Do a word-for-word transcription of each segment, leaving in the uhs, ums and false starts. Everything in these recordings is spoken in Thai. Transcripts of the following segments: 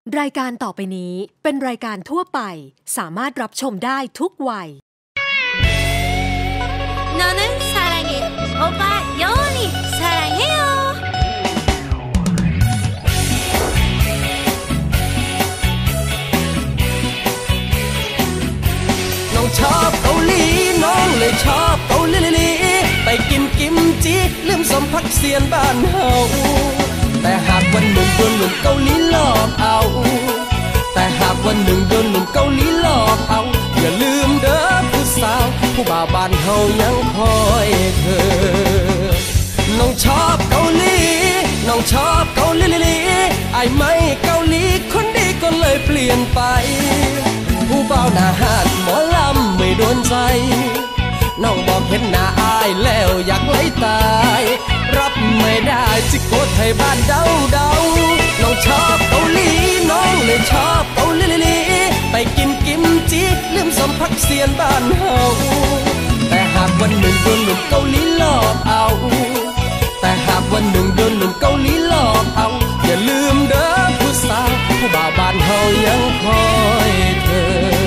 รายการต่อไปนี้เป็นรายการทั่วไปสามารถรับชมได้ทุกวัย너는사랑해오빠영원히사랑해요 น้องชอบเกาหลีน้องเลยชอบเกาหลีไปกินกิมจิลืมสมพักเสียนบ้านเฮาแต่หากวันหนึ่งโดนหนุ่มเกาหลีหลอกเอาแต่หากวันหนึ่งโดนหนุ่มเกาหลีหลอกเอาอย่าลืมเด้อผู้สาวผู้บ่าวบ้านเฮายังคอยเธอน้องชอบเกาหลีน้องชอบเกาหลีไอ้ไม่เกาหลีคนดีก็เลยเปลี่ยนไปผู้บ่าวหน้าหาดหมอลำไม่โดนใจน้องบอกเห็นหน้าอายแล้วอยากไล่ตายรับไม่ได้จิโกไทยบ้านเดาเดาน้องชอบเกาหลีน้องเลยชอบเกาหลีไปกินกิมจิลืมสมพักเสียนบ้านเฮาแต่หากวันหนึ่งโดนหนุ่มเกาหลีหลอกเอาแต่หากวันหนึ่งโดนหนุ่มเกาหลีหลอกเอาอย่าลืมเด้อผู้สาวผู้บ่าวบ้านเฮายังคอยเธอ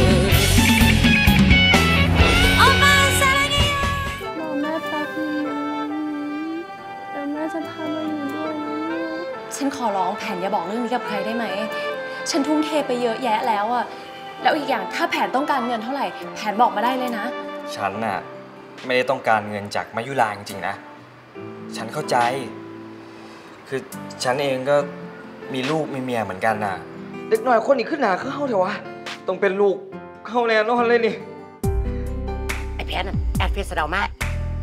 ฉันขอร้องแผนอย่าบอกเรื่องนี้กับใครได้ไหมฉันทุ่มเทไปเยอะแยะแล้วอะแล้วอีกอย่างถ้าแผนต้องการเงินเท่าไหร่แผนบอกมาได้เลยนะฉันน่ะไม่ได้ต้องการเงินจากมายุราจริงๆนะฉันเข้าใจคือฉันเองก็มีลูกมีเมียเหมือนกันน่ะเด็กหน่อยคนนี้ขึ้นหนาคือเฮาเถอะวะต้องเป็นลูกเฮาแน่นอนเลยนี่ไอ้แผนน่ะแอดเฟซเดามาก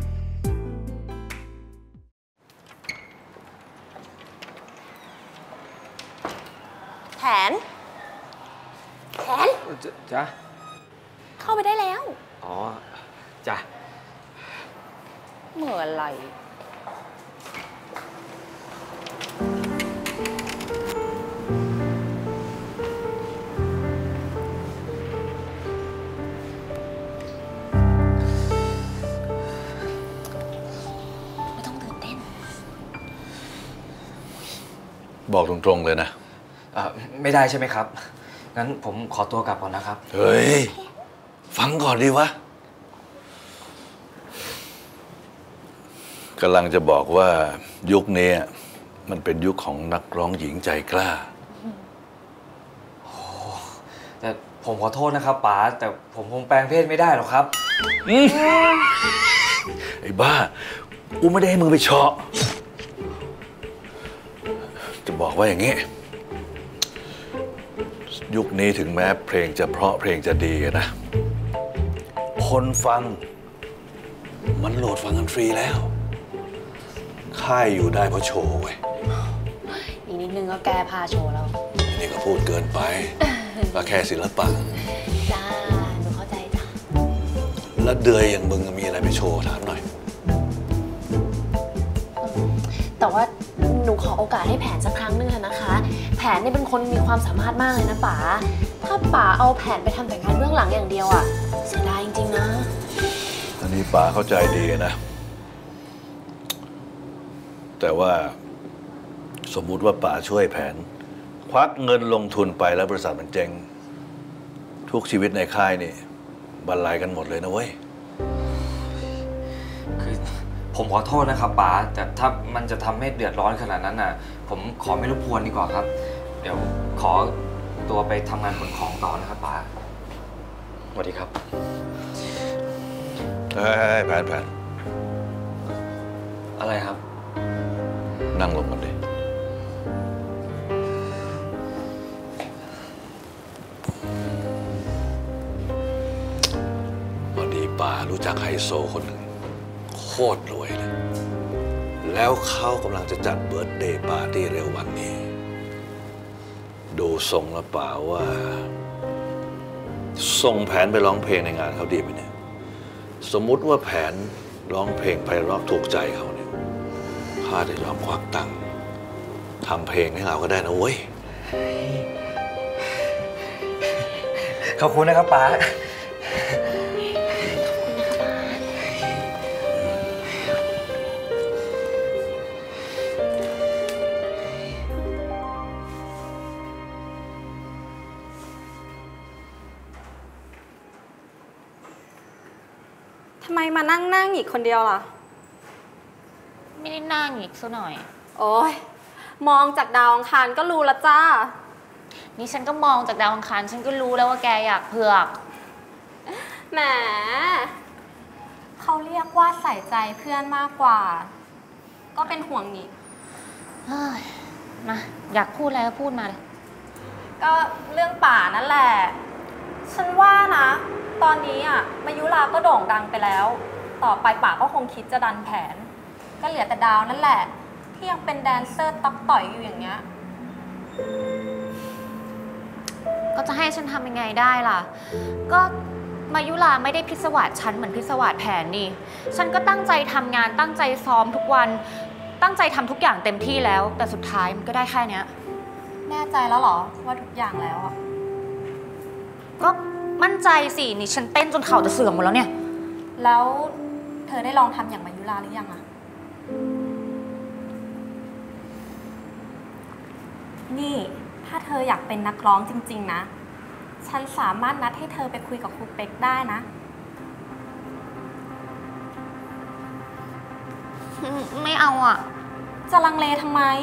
แผนแผนจ้ะเข้าไปได้แล้วอ๋อจ้ะเมื่อไหร่ไม่ต้องตื่นเต้นบอกตรงๆเลยนะไม่ได้ใช่ไหมครับงั้นผมขอตัวกลับก่อนนะครับเฮ้ยฟังก่อนดีวะกำลังจะบอกว่ายุคนี้มันเป็นยุคของนักร้องหญิงใจกล้าโอ้แต่ผมขอโทษนะครับป๋าแต่ผมคงแปลงเพศไม่ได้หรอกครับไอ้บ้ากูไม่ได้ให้มึงไปเชาะจะบอกว่าอย่างงี้ยุคนี้ถึงแม้เพลงจะเพราะเพลงจะดีนะคนฟังมันโหลดฟังกันฟรีแล้วค่ายอยู่ได้เพราะโชว์เว้ยอีกนิดนึงก็แก้ผ้าโชว์แล้วนี่ก็พูดเกินไปก็แค่ศิลปะจ้าหนูเข้าใจจ้ะแล้วเดือยอย่างมึงมีอะไรไปโชว์ถามหน่อยแต่ว่าหนูขอโอกาสให้แผนสักครั้งนึงเถอะนะคะแผนนี่เป็นคนมีความสามารถมากเลยนะป๋าถ้าป๋าเอาแผนไปทำแต่งานเบื้องหลังอย่างเดียวอ่ะเสียดายจริงๆนะอันนี้ป๋าเข้าใจดีนะแต่ว่าสมมุติว่าป๋าช่วยแผนควักเงินลงทุนไปแล้วบริษัทมันเจ๊งทุกชีวิตในค่ายนี่บรรลัยกันหมดเลยนะเว้ยคือผมขอโทษนะครับป๋าแต่ถ้ามันจะทำให้เดือดร้อนขนาดนั้นน่ะผมขอไม่รบกวนดีกว่าครับเดี๋ยวขอตัวไปทำงานขนของต่อนะครับป๋าสวัสดีครับเฮ้ยแผนแผนอะไรครับนั่งลงกันดิพอดีป๋ารู้จักไฮโซคนหนึ่งโคตรรวยเลยแล้วเขากำลังจะจัดเบิร์ธเดย์ปาร์ตี้เร็ววันนี้ดูทรงแล้วป๋าว่าส่งแผนไปร้องเพลงในงานเขาดีไหมเนี่ยสมมุติว่าแผนร้องเพลงไพเราะถูกใจเขาเนี่ยข้าจะยอมควักตังค์ทำเพลงให้เราก็ได้นะเว้ยขอบคุณนะครับป๋าำไมมานั่งนั่งอีกคนเดียวล่ะไม่ได้นั่งอีกซะหน่อยโอ้ยมองจากดาวอังคารก็รู้ละจ้านี่ฉันก็มองจากดาวอังคารฉันก็รู้แล้วว่าแกอยากเผือกแหมเขาเรียกว่าใส่ใจเพื่อนมากกว่าก็เป็นห่วงนี่มาอยากพูดอะไรก็พูดมาเลยก็เรื่องป่านั่นแหละฉันว่านะตอนนี้อ่ะมายุราก็โด่งดังไปแล้วต่อไปป่าก็คงคิดจะดันแผนก็เหลือแต่ดาวนั่นแหละที่ยังเป็นแดนเซอร์ต๊อกต่อยอยู่อย่างเงี้ยก็จะให้ฉันทำยังไงได้ล่ะก็มายุราไม่ได้พิศวาสฉันเหมือนพิศวาสแผนนี่ฉันก็ตั้งใจทำงานตั้งใจซ้อมทุกวันตั้งใจทำทุกอย่างเต็มที่แล้วแต่สุดท้ายมันก็ได้แค่เนี้ยแน่ใจแล้วเหรอว่าทุกอย่างแล้วอ่ะก็มั่นใจสินี่ฉันเต้นจนเข่าจะเสื่อมหมดแล้วเนี่ยแล้วเธอได้ลองทำอย่างมายุราหรือยังอ่ะนี่ถ้าเธออยากเป็นนักร้องจริงๆนะฉันสามารถนัดให้เธอไปคุยกับครูเป็กได้นะไม่เอาอ่ะจะลังเลทำไม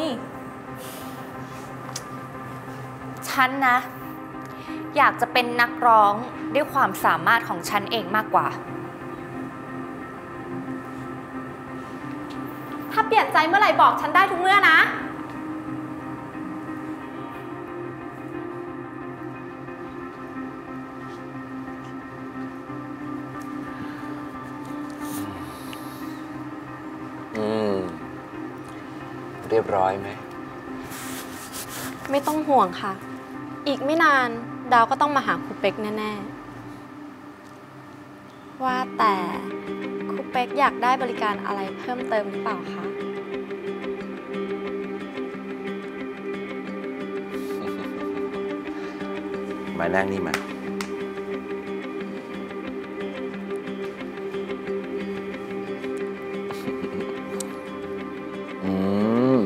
ฉันนะอยากจะเป็นนักร้องด้วยความสามารถของฉันเองมากกว่าถ้าเปลี่ยนใจเมื่อไหร่บอกฉันได้ทุกเมื่อนะอืมเรียบร้อยไหมไม่ต้องห่วงค่ะอีกไม่นานดาวก็ต้องมาหาครูเป็กแน่ๆว่าแต่ครูเป็กอยากได้บริการอะไรเพิ่มเติมหรือเปล่าคะมานั่งนี่มาอืม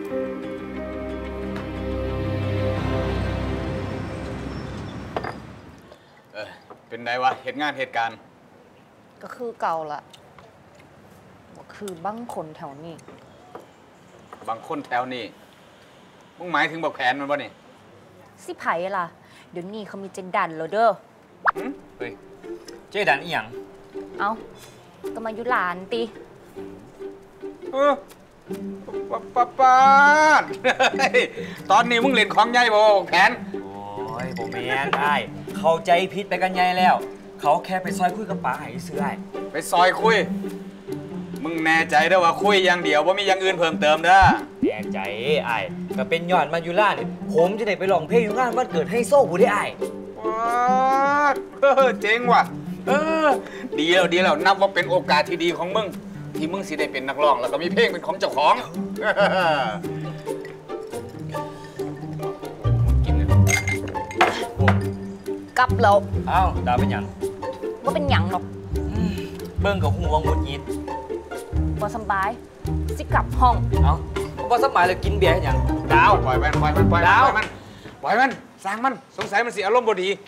เป็นไงวะเหตุงานเหตุการณ์ก็คือเก่าละคือบางคนแถวนี้บางคนแถวนี้มึงหมายถึงบอกแผนมันวะนี่สิไผ่ล่ะเดี๋ยวนี้เขามีเจดันแล้วเด้อเฮ้ยเจดันอีหยังเอาก็มายุหลานตีเออปะปะปะตอนนี้มึงเล่นของใหญ่บ่แผนโอ้ยผมแม่นได้เข้าใจผิดไปกันใหญ่แล้วเขาแค่ไปซอยคุยกับป๋าให้ซื้อได้ไปซอยคุยมึงแน่ใจได้ว่าคุยอย่างเดียวว่ามีอย่างอื่นเพิ่มเติมเด้อแน่ใจไอ้ก็เป็นยอดมายุล่าเนี่ยผมจะได้ไปลองเพลงอยู่งานวันเกิดให้โซ่ผู้ได้ไอ้ว้าเออเจ๋งว่ะเออดีแล้วดีแล้วนับว่าเป็นโอกาสที่ดีของมึงที่มึงสิได้เป็นนักร้องแล้วก็มีเพลงเป็นของเจ้าของกลับแล้วอ้าวดาวเป็นหยังว่าเป็นหยังหรอกเบิ้งกับหัวงุดหงิดบ่สบายสิกลับห้องเอ้าบ่สบายเลยกินเบียร์ให้หยังดาวปล่อยมันปล่อยมันปล่อยมันปล่อยมันสร้างมันสงสัยมันเสียอารมณ์บ่ดี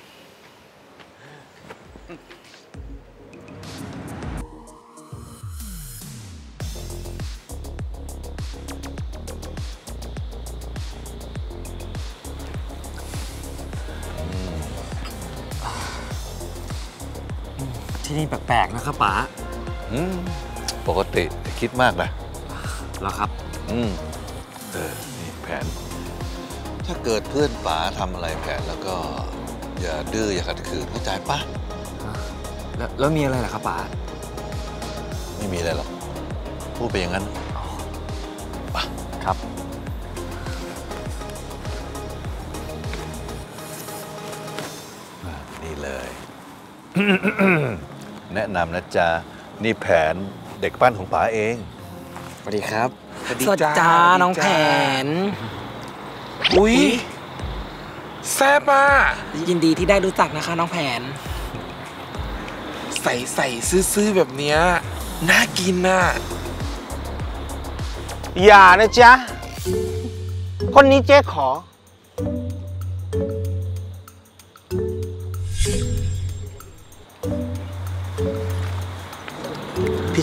ที่นี่แปลกๆนะครับป๋าอืมปกติคิดมากนะแล้วครับอืมเออนี่แผนถ้าเกิดเพื่อนป๋าทำอะไรแผนแล้วก็อย่าดื้ออย่าขัดขืนเข้าใจปะแล้วแล้วมีอะไรล่ะครับป๋าไม่มีอะไรหรอกพูดไปอย่างนั้นปะครับนี่เลยแนะนำนะจ๊ะนี่แผนเด็กปั้นของป๋าเองสวัสดีครับสวัสดีจ้าน้องแผนอุ๊ยแซ่บอ่ะยินดีที่ได้รู้จักนะคะน้องแผนใส่ใส่ซื่อๆแบบเนี้ยน่ากินน่ะอย่านะจ๊ะคนนี้เจ๊ขอ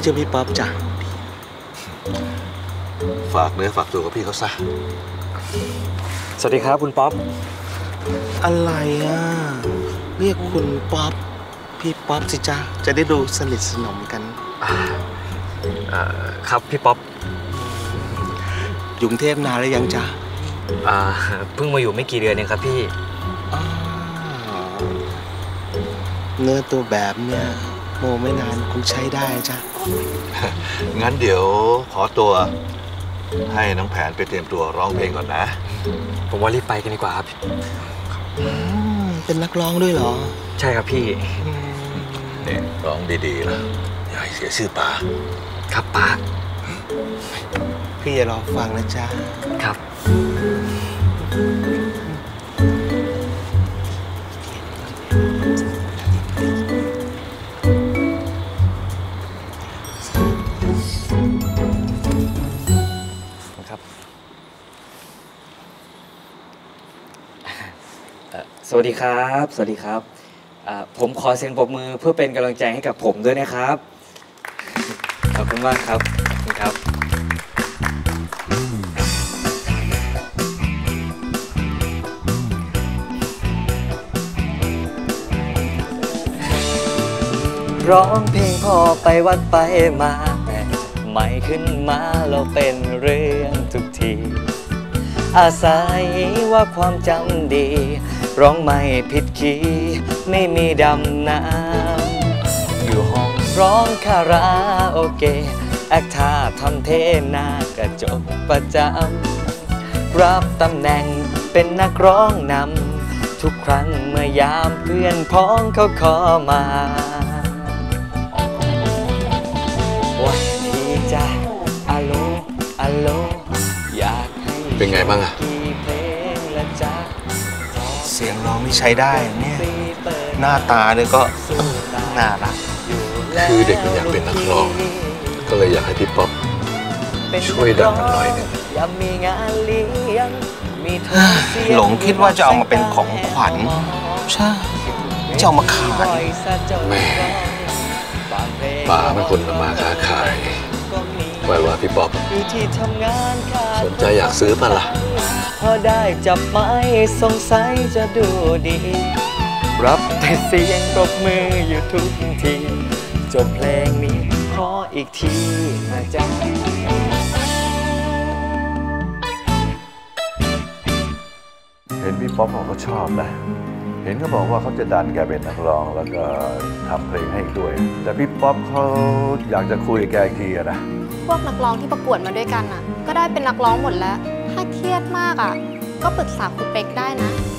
จ้าพี่ป๊อปจ้ะฝากเนื้อฝากตัวกับพี่เขาซะสวัสดีครับคุณป๊อปอะไรอ่ะเรียกคุณป๊อปพี่ป๊อปสิจ้าจะได้ดูสนิทสนมกันครับพี่ป๊อปอยู่กรุงเทพนานแล้วยังจ้าเพิ่งมาอยู่ไม่กี่เดือนเองครับพี่เนื้อตัวแบบเนี้ยโมไม่นานคงใช้ได้จ้ะงั้นเดี๋ยวขอตัวให้น้องแผนไปเตรียมตัวร้องเพลงก่อนนะผมว่ารีบไปกันดีกว่าครับเป็นนักร้องด้วยเหรอใช่ครับพี่เนี่ยร้องดีๆล่ะอย่าให้เสียชื่อป๋าครับป๋าพี่อย่ารอฟังนะจ๊ะครับสวัสดีครับสวัสดีครับผมขอเสียงปรบมือเพื่อเป็นกำลังใจให้กับผมด้วยนะครับขอบคุณมากครับขอบคุณครับร้องเพลงพอไปวัดไปมาแต่ไม่ขึ้นมาเราเป็นเรื่องทุกทีอาศัยว่าความจำดีร้องไม่ผิดคีย์ไม่มีดำน้ำอยู่ห้องร้องคาราโอเกะแอคท่าทำเทหน้ากระจกประจำรับตำแหน่งเป็นนักร้องนำทุกครั้งเมื่อยามเพื่อนพ้องเขาขอมาวันดีจ้ะอัลโหลอัลโหลอยากให้เป็นไงบ้างอะเสียงร้องนี่ใช้ได้เนี่ยหน้าตาเนี่ยก็น่ารักคือเด็กมันอยากเป็นนักร้องก็เลยอยากให้พี่ป๊อปช่วยดันมันหน่อยนึงหลงคิดว่าจะเอามาเป็นของขวัญใช่จะเอามาขายแม่ป๋าเป็นคนทำมาค้าขายไว้ว่าพี่ป๊อปสนใจอยากซื้อป่ะล่ะพอได้จับไม้สงสัยจะดูดีรับแต่เสียงปรบมืออยู่ทุกทีจบเพลงนี้ขออีกทีนะจ๊ะเห็นพี่ป๊อปเขาชอบนะเห็นเขาบอกว่าเขาจะดันแกเป็นนักร้องแล้วก็ทำเพลงให้ด้วยแต่พี่ป๊อปเขาอยากจะคุยแกอีกทีนะพวกนักร้องที่ประกวดมาด้วยกันอ่ะก็ได้เป็นนักร้องหมดแล้วถ้าเครียดมากอ่ะก็ปรึกษาคุณเป๊กได้นะ